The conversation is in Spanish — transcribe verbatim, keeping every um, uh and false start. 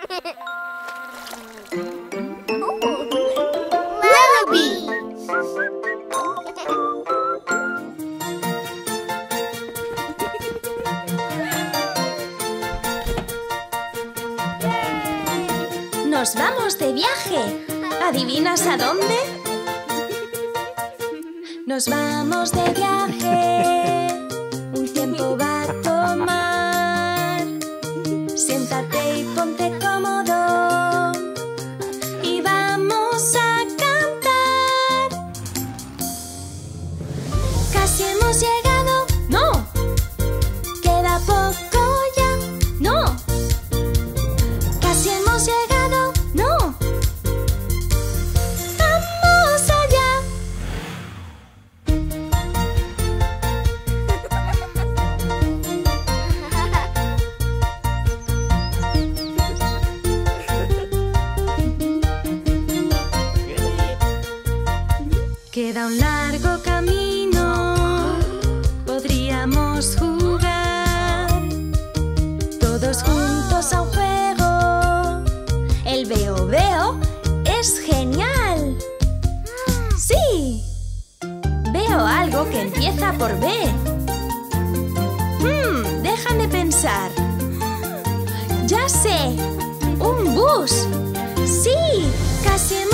Lullaby. ¡Nos vamos de viaje! ¿Adivinas a dónde? Nos vamos de viaje. Un tiempo va a tomar. Siéntate y ponte cómodo. Y vamos a cantar. Casi hemos llegado. ¡No! Queda poco ya. ¡No! Casi hemos llegado. ¡No! ¡Vamos allá! Queda un largo camino. Podríamos jugar todos juntos a un juego. El veo veo es genial. ¡Sí! Veo algo que empieza por B. Hmm, déjame pensar. ¡Ya sé! ¡Un bus! ¡Sí! ¡Casi hemos